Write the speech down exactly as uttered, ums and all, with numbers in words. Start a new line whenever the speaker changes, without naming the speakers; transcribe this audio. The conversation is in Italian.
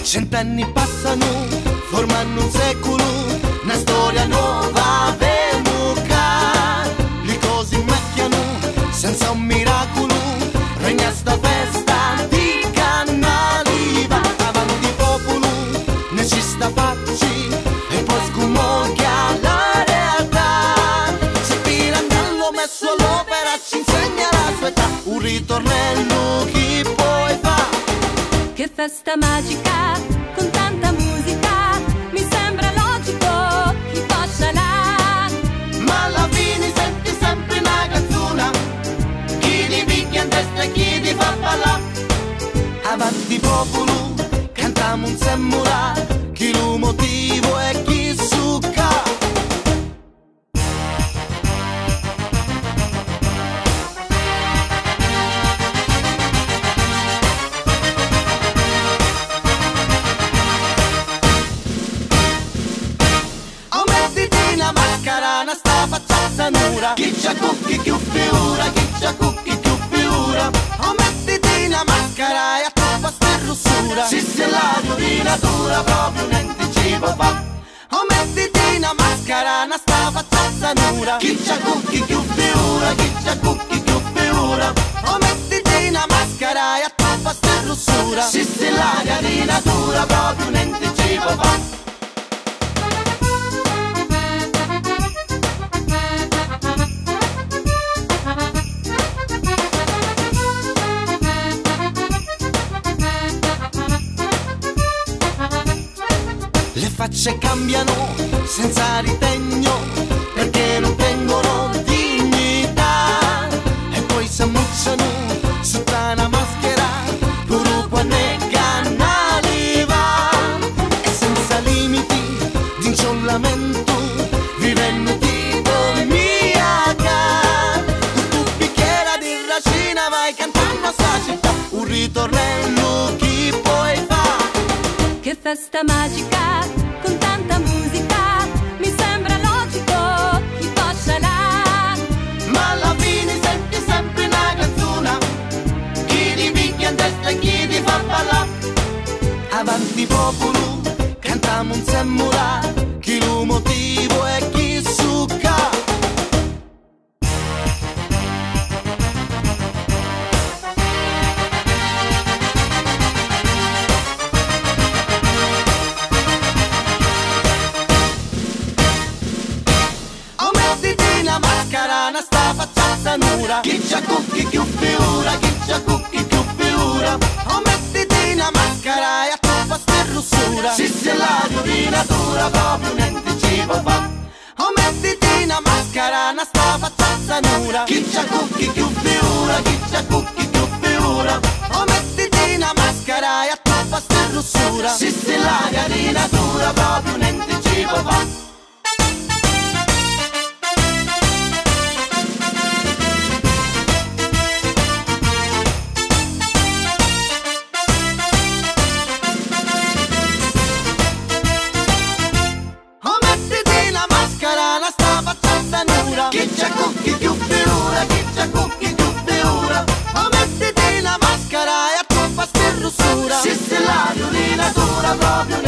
Cent'anni passano, formano un secolo, una storia nuova vemuca. Le cose macchiano, senza un miracolo, regna sta festa di Cannaliva. Avanti popolo, ne ci sta facci, e poi scumoglia la realtà. Se Pirandello messo all'opera ci insegna la sua età, un ritornello chi poi fa.
Che festa magica, con tanta musica, mi sembra logico chi possa là.
Ma alla fine senti sempre una canzone, chi ti picchia in testa e chi ti fa ballare. Avanti popolo, cantiamo un semmula, chi lo motivo e chi succa. Mascarana sta facciazza nura, chi c'ha cucchi più figura, chi c'ha cucchi più figura. O mettiti una maschera e a troppa sterrussura, si se la natura proprio niente ci può fa. O mettiti una mascarana sta facciazza nura, chi c'ha cucchi più figura, chi c'ha cucchi più figura. O mettiti una maschera e a troppa sterrussura, si se la natura proprio niente ci può fa. Le facce cambiano senza ritegno, perché non tengono dignità. E poi si ammucciano sotto una maschera, pure quando è Cannaliva. E senza limiti di isolamento, vivendo tipo miaca. Con tu bicchiera di racina vai cantando a sta città, un ritornello chi poi fa.
Che festa magica, con tanta musica, mi sembra logico chi possa là.
Ma alla fine senti sempre una canzone, chi ti picchia in testa e chi ti fa ballare. Avanti popolo, cantiamo un semmula, chi lo motivo e chi succa. Mascarana sta facciazza nura, chi c'ha cucchi più figura, chi c'ha cucchi più figura. O mettiti una maschera e a troppa sterrussura, si se la natura proprio niente ci può fa. O mettiti una mascarana sta facciazza nura, chi c'ha cucchi più figura, chi c'ha cucchi più figura. O mettiti una maschera e a troppa sterrussura, si se la natura proprio niente ci può fa. Chi c'ha cucchi più figura, chi c'ha cucchi più figura. O mettiti una maschera e a troppa sterrussura, si se la natura proprio